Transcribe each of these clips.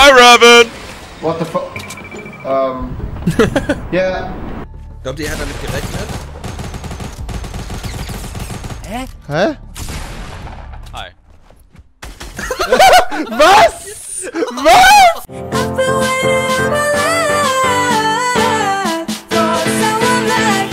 Hi, Raven! What the fuck? Yeah. Glaubt ihr, er hat damit gerechnet? Hä? Hi. Was? Was? I've been waiting all my life for someone like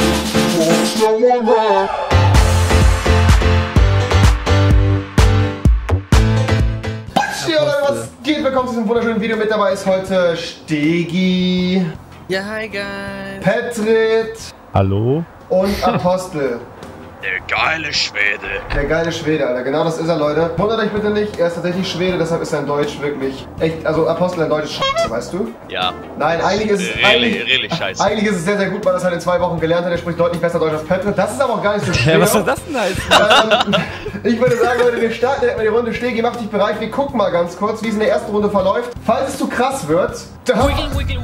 Ja, Leute, was geht? Willkommen zu diesem wunderschönen Video. Mit dabei ist heute Stegi, Ja, hi guys. Petrit Hallo? und Apostel. Der geile Schwede. Der geile Schwede, Alter. Genau das ist er, Leute. Wundert euch bitte nicht, er ist tatsächlich Schwede, deshalb ist sein Deutsch wirklich echt, also Apostel ein deutsches Scheiße, weißt du? Ja. Nein, eigentlich ist es Really scheiße. eigentlich ist es sehr, sehr gut, weil er es halt in 2 Wochen gelernt hat. Er spricht deutlich besser Deutsch als Petrit. Das ist aber auch gar nicht so schwer. Ja, was soll das denn heißen? Ich würde sagen, Leute, wir starten direkt mal die Runde. Stegi, mach dich bereit. Wir gucken mal ganz kurz, wie es in der ersten Runde verläuft. Falls es zu krass wird, wiggle.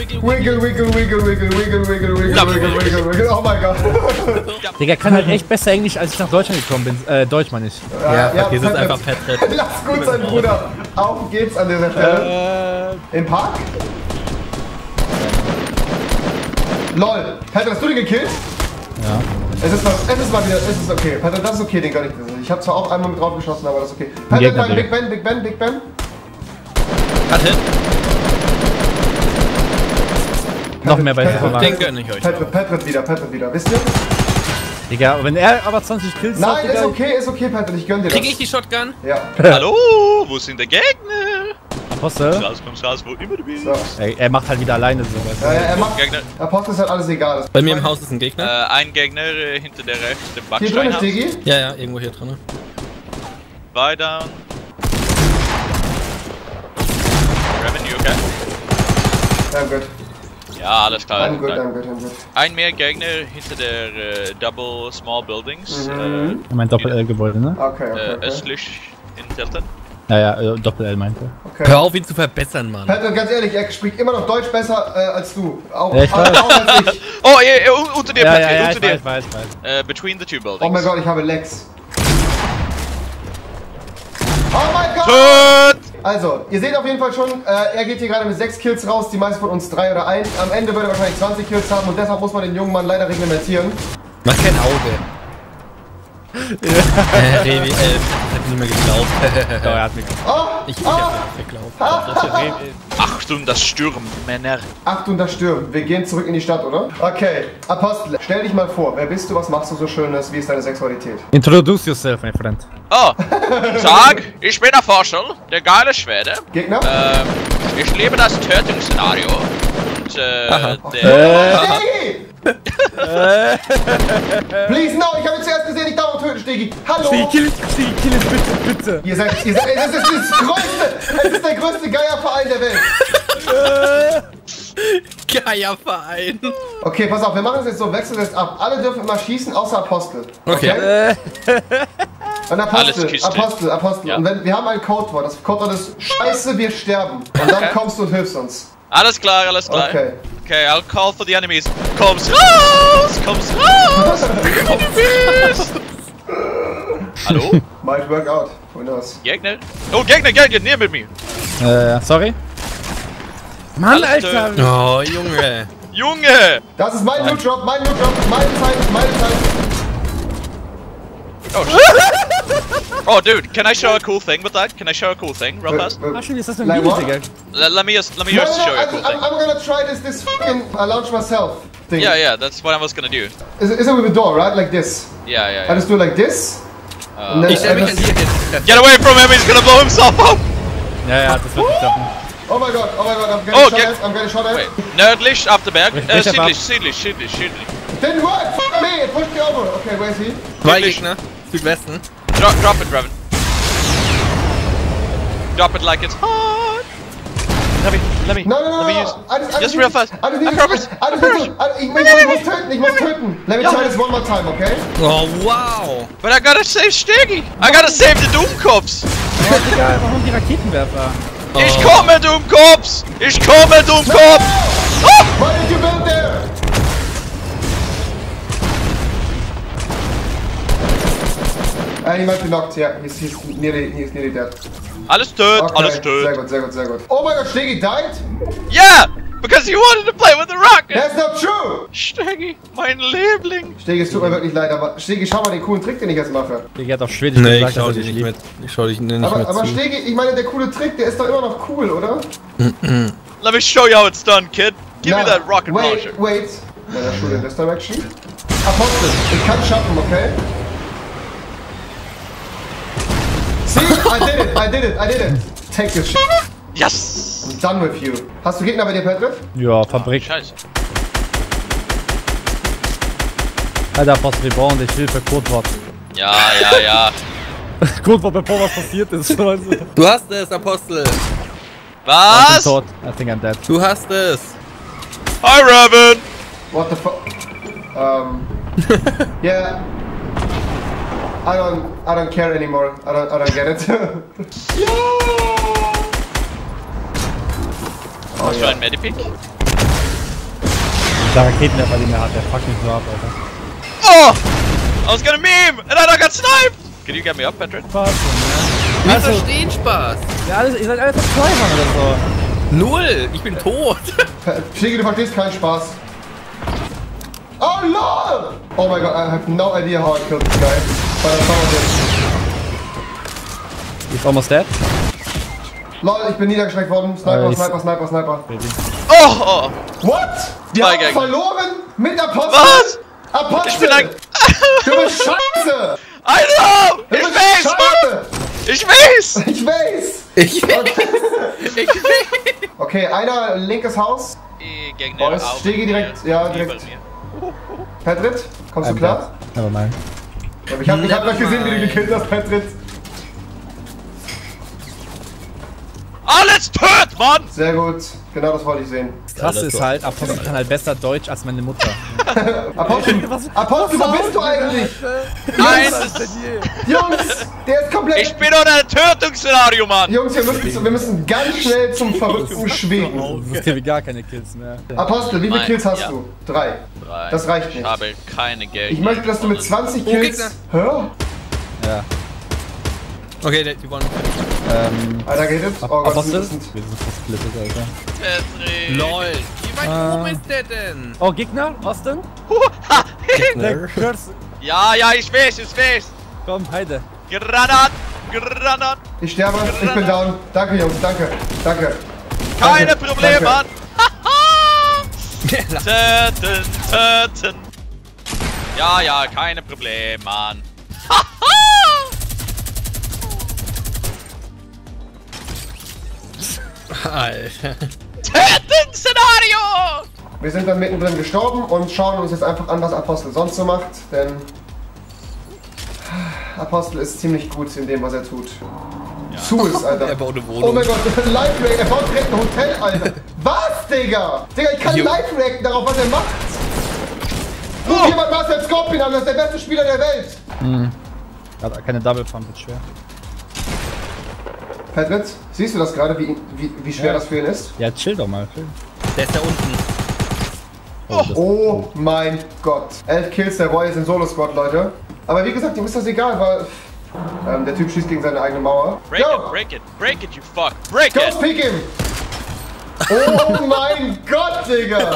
Oh mein Gott. Digga, kann halt echt besser Englisch, als ich nach Deutschland gekommen bin. Deutsch meine ich. Ja, okay, das ist Petrit. einfach Petrit. Lass gut sein, Bruder. Auf geht's an dieser Stelle. Im Park? LOL. Petrit, hast du den gekillt? Ja. Es ist mal wieder, es ist okay. Petrit, das ist okay, den kann ich nicht. Ich habe zwar auch einmal mit drauf geschossen, aber das ist okay. Petrit, Gegner, Big Ben. Hat Hit. Noch mehr bei Petrit, Den gönn ich euch. Petrit wieder, wisst ihr? Digga, wenn er aber 20 Kills hat, Nein, Digga, ist okay, Petrit, ich gönn dir das. Krieg ich die Shotgun? Ja. Hallo, wo sind der Gegner? Apostel, Kommst raus, wo immer du bist. So. er macht halt wieder alleine so. Ja, er macht. Gegner. Apostel ist halt alles egal. Bei mir im Haus ist ein Gegner. Ein Gegner hinter der rechten Hier drin ist Backsteinhaus. Digi. Ja, irgendwo hier drin. 2 down. Raven, you okay? Ja, gut. Ja, alles klar. I'm good. Ein mehr Gegner hinter der Double Small Buildings. Mein Doppel-L-Gebäude, ne? Okay. Östlich in Tilton. Ja, Doppel-L meinte. Okay. Hör auf, ihn zu verbessern, Mann. Petrit, ganz ehrlich, er spricht immer noch Deutsch besser als du. Auch, Ja, ich weiß. auch als ich. Oh, unter dir, Patrick, Ja, unter dir. ich weiß. Between the two buildings. Oh mein Gott, ich habe Lex. Oh mein Gott! Tot! Also, ihr seht auf jeden Fall schon, er geht hier gerade mit 6 Kills raus, die meisten von uns 3 oder 1. Am Ende wird er wahrscheinlich 20 Kills haben und deshalb muss man den jungen Mann leider reglementieren. Mach kein Auge. Revi, hat nicht mehr geglaubt. Doch, er hat mich. Ich hab geglaubt. Achtung, das Stürmen, Männer. Achtung, das stürmt. Wir gehen zurück in die Stadt, oder? Okay, Apostel, stell dich mal vor. Wer bist du, was machst du so Schönes, wie ist deine Sexualität? Introduce yourself, my friend. Oh, sag, ich bin der Forscher, der geile Schwede. Gegner? Ich liebe das Tötungsszenario. Und, Stegi! Please, no, ich habe ihn zuerst gesehen, ich darf auch töten, Stegi. Hallo! Kill es, bitte. Ihr seid, es ist der größte Geierverein der Welt. Geier Verein. Okay, pass auf, wir machen es jetzt so, wechseln jetzt ab. Alle dürfen immer schießen, außer Apostel. Okay. Und Alles Apostel. Kiste. Ja. Und wir haben ein Codewort. Das Codewort ist Scheiße, wir sterben. Und dann kommst du und hilfst uns. alles klar. Okay. Okay, I'll call for the enemies. Kommst raus! Hallo? Might work out. Who knows? Gegner? Oh, Gegner, near mit mir. Sorry. Mann, Alles Alter. Oh, Junge. Junge! Das ist mein Loot Drop, meine Zeit. Oh, shit. Oh, dude, can I show a cool thing with that? Real fast? Actually, ist das ein Like Video, what? Digga? Let me just No, show you a cool thing. I'm gonna try this fucking launch myself thing. Yeah, that's what I was gonna do. Is it with the door, right? Like this. Yeah. I just do it like this. And then Ich stell mich I an just- dir hin. Get away from him, he's gonna blow himself up! Ja, das wird nicht klappen. Oh my god, Oh, I'm getting shot at. Wait, nördlich auf der Berg. Welcher war- Südlich. Didn't work! Fuck me! It pushed me over! Okay, where is he? 2 Gegner. Südwesten. Drop it, Revan. Drop it like it's hot. Let me No. use. I Just real fast. I just need I promise. Ich muss töten. Let me try this one more time, okay? Oh, wow. But I gotta save Stegi. I gotta save the Doomkops. Oh, Digga, warum die Raketenwerfer? Ich komme, Doomkops. Doomkops. Why did you build there? He might be knocked, yeah. He's nearly dead. Alles tot, Okay, alles sehr tot. gut, sehr gut, sehr gut. Oh mein Gott, Stegi died? Yeah! Because you wanted to play with the rocket! That's not true! Stegi, mein Liebling! Stegi, es tut mir wirklich leid, aber Stegi, schau mal den coolen Trick, den ich jetzt mache. Digga hat auf Schwedisch Nee, gesagt, ich schau dass er dich dich nicht liebt. mit. Ich schau dich nicht mit Aber zu. Stegi, ich meine, der coole Trick, der ist doch immer noch cool, oder? Let me show you how it's done, kid. Give me that rocket launcher. Wait. Meiner Schule in this direction. Apostel, ich kann schaffen, okay? See, I did it. Take this shit. Yes! I'm done with you. Hast du Gegner bei dir, Patrick? Ja, Fabrik. Scheiße. Alter, Apostel, wir brauchen dich. Hilfe, Codewort. Ja. Codewort, bevor was passiert ist. Weißt du? Du hast es, Apostel. Ich bin Was? tot. I think I'm dead. Du hast es. Hi, Raven! What the fuck? Yeah. I don't care anymore. I don't get it. Yeah! Oh, Was für ein Medipick? Der Raketenwerfer, den er hat, der fuckt mich so ab, Alter. Oh! I was gonna meme and I got sniped! Can you get me up, Patrick? Spaß, ne? Wir Also, verstehen Spaß. ja, alles, ihr seid alle Verzweiflung oder Null. Ich bin tot. Stegi, du verstehst keinen Spaß. Oh lol! Oh my god, I have no idea how I killed this guy. But I found it. so. He's almost dead. Lol, ich bin niedergeschreckt worden. Sniper, ich- Sniper. Oh! What? Wir Zwei haben Gegner. verloren mit Apostel? Was? Apostel! Ich bin ein... Du bist scheiße! I know! Du Ich bist weiß, Mann! scheiße! Ich weiß! Ich weiß! Ich Okay, einer linkes Haus. Die Gegner Boys, auf Stegi direkt, mir. ja, Über direkt. mir. Patrick, kommst du klar? Aber nein. Ich hab grad gesehen, wie du gekillt hast, Patrick. Alles tot, Mann! Sehr gut, genau das wollte ich sehen. Krass ist halt, Apostel kann halt besser Deutsch als meine Mutter. Apostel, wo bist du eigentlich? Nein! Jungs, der ist komplett... Ich bin unter einem Tötungsszenario, Mann! Jungs, wir müssen ganz schnell zum verrückten Schweden. Du hast ja wie gar keine Kills mehr. Apostel, wie viele Nein, Kills hast ja. du? 3. Das reicht nicht. Ich habe keine Geld. Ich möchte, dass du mit 20 Kills... Gegner. Hör? Ja. Okay, die wollen. Alter, geht es? Oh Gott, Apostel? das ist Wir sind versplittet, Alter. Patrick. LOL. Wie weit oben ist der denn? Oh, Gegner? Austin? Der Curse. Ja, ich weiß. Komm, Heide. Granat! Ich sterbe, ich bin down. Danke, Jungs, danke. Keine Danke, Probleme, danke. Mann! Töten! Ja, keine Probleme, Mann. Alter. Töten-Szenario! Wir sind dann mittendrin gestorben und schauen uns jetzt einfach an, was Apostel sonst so macht, denn Apostel ist ziemlich gut in dem, was er tut. Suez, Alter. Er baut eine Oh Wohnung. mein Gott, Live-React, er baut direkt ein Hotel, Alter. Was, Digga? Digga, ich kann Jo. Live-Reacten darauf, was er macht. Guck jemand Marcel Scorpion an, das ist der beste Spieler der Welt. Hat keine Double Pump, wird schwer. Patrick, siehst du das gerade, wie schwer das für ihn ist? Ja, chill doch mal. Chill. Der ist da unten. Oh mein Gott. 11 Kills, der Roy ist im Solo-Squad, Leute. Aber wie gesagt, ihm ist das egal, weil der Typ schießt gegen seine eigene Mauer. Break it, you fuck! Break Go it! speak him! Oh mein Gott, Digga!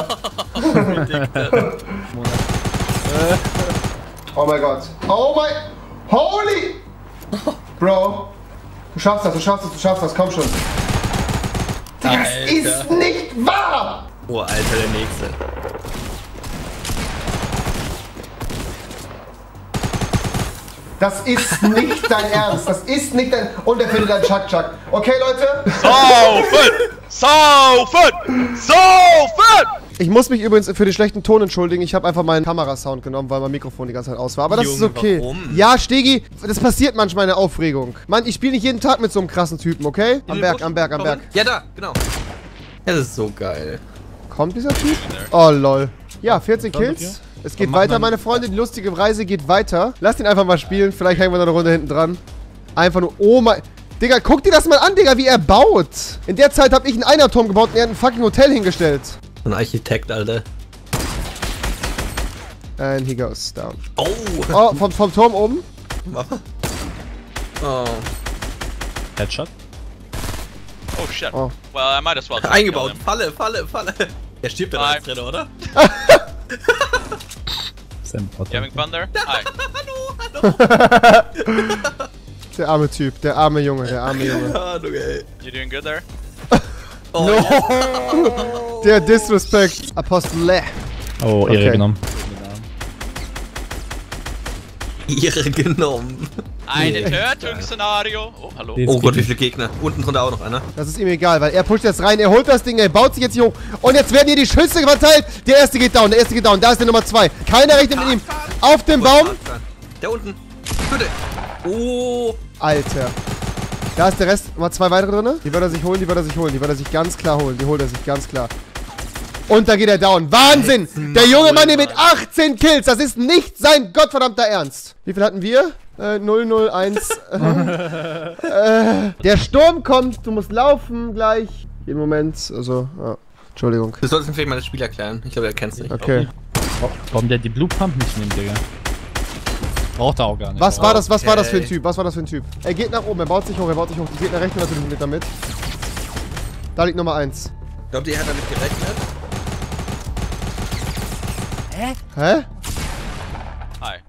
Oh mein Gott. Oh mein... Holy... Bro. Du schaffst das, komm schon. Das Alter. ist nicht wahr! Oh, Alter, der nächste. Das ist nicht dein Ernst. Das ist nicht dein... Und er findet einen Chuck. Okay, Leute? Saufen! Ich muss mich übrigens für den schlechten Ton entschuldigen. Ich habe einfach meinen Kamerasound genommen, weil mein Mikrofon die ganze Zeit aus war. Aber das ist Junge, okay. warum? Ja, Stegi, das passiert manchmal in der Aufregung. Mann, ich spiele nicht jeden Tag mit so einem krassen Typen, okay? Am Berg. Ja, da, genau. Das ist so geil. Kommt dieser Typ? Oh, lol. Ja, 14 Kills. Es geht weiter, meine Freunde. Die lustige Reise geht weiter. Lasst ihn einfach mal spielen. Vielleicht hängen wir noch eine Runde hinten dran. Einfach nur... Oh mein... Digga, guck dir das mal an, Digga, wie er baut. In der Zeit habe ich einen Einatturm gebaut und er hat ein fucking Hotel hingestellt. Ein Architekt, Alter. And he goes down. Oh. Oh, vom Turm oben. Oh. Headshot. Oh shit. Oh. Well, I might as well. just Eingebaut. kill him. Falle, Falle, Falle. Der stirbt ja Nein. als drin, oder? Sam You having fun there? Hi. Der arme Typ, der arme Junge, der arme Junge. Ahnung, ey. You doing good there? Oh, No! Der Disrespect. Apostel. Oh, Okay. Ehre genommen. Ihre genommen. Ein Tötungsszenario. Oh, hallo. Jetzt Oh Gott, wie geht viele Gegner. Unten drunter auch noch einer. Das ist ihm egal, weil er pusht jetzt rein, er holt das Ding, er baut sich jetzt hier hoch. Und jetzt werden hier die Schüsse verteilt. Der erste geht down, der erste geht down. Da ist der Nummer 2. Keiner rechnet mit ihm. Auf dem Baum. Der unten. Bitte. Oh. Alter. Da ist der Rest. Mal 2 weitere drin. Die wird er sich holen, die wird er sich holen. Die wird er sich ganz klar holen. Die holt er sich ganz klar. Und da geht er down. Wahnsinn! Der junge Mann hier mit 18 Kills. Das ist nicht sein gottverdammter Ernst. Wie viel hatten wir? 001. Der Sturm kommt. Du musst laufen gleich. Jeden Moment. Also, ja. Entschuldigung. Du solltest mir vielleicht mal das Spiel erklären. Ich glaube, er kennt's nicht. Okay. Warum der die Blue Pump nicht nimmt, Digga? Braucht er auch gar nicht. Was war das? Was war das für ein Okay. Typ? Was war das für ein Typ? Er geht nach oben, er baut sich hoch, er baut sich hoch. Die Gegner rechnen natürlich mit damit. Da liegt Nummer 1. Glaubt ihr, er hat damit gerechnet? Hä? Hi.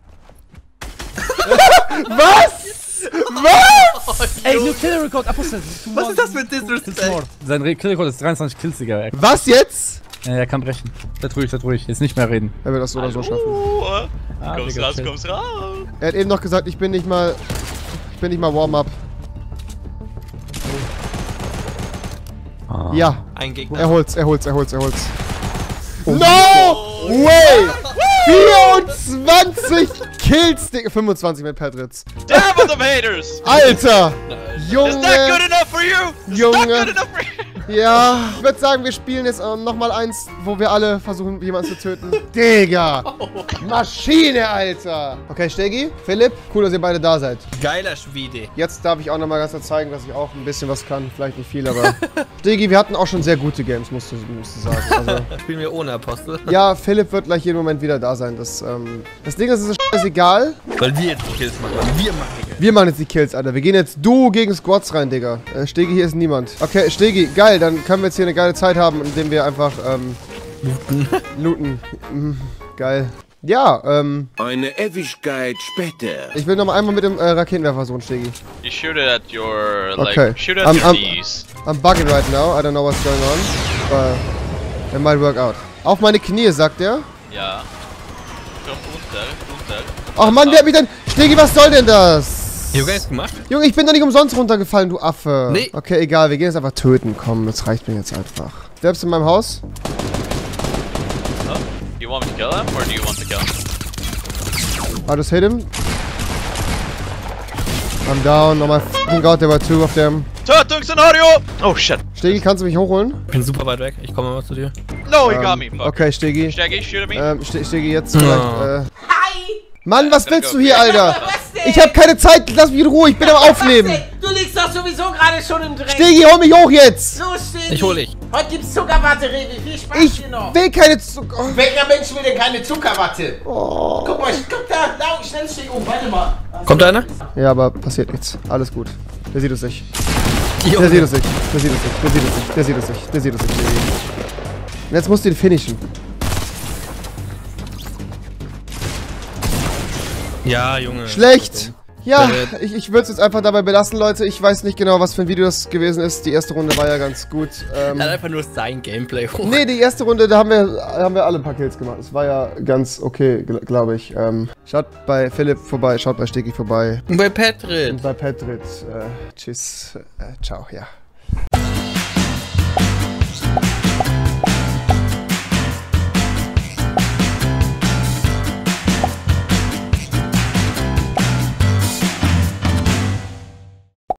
Was? Was? Ey, nur Kill Record, Apostel. Was ist das für Disrespect? Sein Kill Record ist 23 Kills, Digga. Was jetzt? Er kann brechen. Seid ruhig. Jetzt nicht mehr reden. Er wird das so oder so schaffen. Kommst Digga, raus, chill. kommst raus. Er hat eben noch gesagt, ich bin nicht mal Warm-up. Ah. Ja, Ein Gegner. er holt's. No way! 24 Kills, Digga. 25 mit Petritz. Damn with them haters! Alter! Is that good Junge! enough for you? Is Junge. that good enough for you? Ja, ich würde sagen, wir spielen jetzt nochmal eins, wo wir alle versuchen, jemanden zu töten. Digga! Maschine, Alter! Okay, Stegi, Philipp, cool, dass ihr beide da seid. Geiler Schwede. Jetzt darf ich auch nochmal ganz kurz zeigen, dass ich auch ein bisschen was kann. Vielleicht nicht viel, aber... Stegi, wir hatten auch schon sehr gute Games, musst du sagen. Also, Spielen wir ohne Apostel. ja, Philipp wird gleich jeden Moment wieder da sein. Das Ding ist, es ist scheißegal. Weil wir jetzt die Kills machen. Wir machen die Kills. Wir machen jetzt die Kills, Alter. Wir gehen jetzt Duo gegen Squads rein, Digga. Stegi, hier ist niemand. Okay, Stegi, geil. Dann können wir jetzt hier eine geile Zeit haben, indem wir einfach, looten. Geil. Ja, Eine Ewigkeit später. ich will noch mal einmal mit dem Raketenwerfer versuchen, Stegi. You shoot it at your, like, Okay. shoot it at your knees. I'm bugging right now. I don't know what's going on. But it might work out. Auf meine Knie, sagt er. Ja. Komm runter. Ach Mann, wer hat mich denn... Stegi, was soll denn das? Ich hab gar nichts gemacht. Junge, ich bin doch nicht umsonst runtergefallen, du Affe. Nee. Okay, egal, wir gehen jetzt einfach töten. Komm, das reicht mir jetzt einfach. Wer bist in meinem Haus? Oh, you want me to kill him, or do you want to kill him? I just hit him. I'm down. Oh my fucking god, there were 2 of them. Tötungsszenario! Oh shit. Stegi, kannst du mich hochholen? Ich bin super weit weg. Ich komme mal zu dir. No, he got me. Fuck. Okay, Stegi. Shaggy, shoot at me. Stegi, jetzt vielleicht, Hi! Mann, was willst du hier, Alter? Was denn? Ich hab keine Zeit, lass mich in Ruhe, ich bin am Aufnehmen. Du liegst doch sowieso gerade schon im Dreck. Stegi, hol mich hoch jetzt. Los, Stegi. Ich hol dich. Heute gibt's Zuckerwatte, Revi. Viel Spaß Ich dir noch. will keine Zucker. Oh. Welcher Mensch will denn keine Zuckerwatte? Guck mal, guck da, schnell Stegi. Oh, warte mal. Kommt einer? Ja, aber passiert nichts. Alles gut. Der sieht es nicht. Jo. Der sieht es nicht. Der sieht es nicht. Der sieht es nicht. Der sieht es nicht. Der sieht es nicht. Und jetzt musst du ihn finishen. Ja, Junge. Schlecht. Ja, ich würde es jetzt einfach dabei belassen, Leute. Ich weiß nicht genau, was für ein Video das gewesen ist. Die erste Runde war ja ganz gut. Er hat einfach nur sein Gameplay hoch. Nee, die erste Runde, da haben wir alle ein paar Kills gemacht. Es war ja ganz okay, glaube ich. Schaut bei Philipp vorbei, schaut bei Stegi vorbei. Und bei Petrit. Und bei Petrit. Tschüss. Ciao, ja.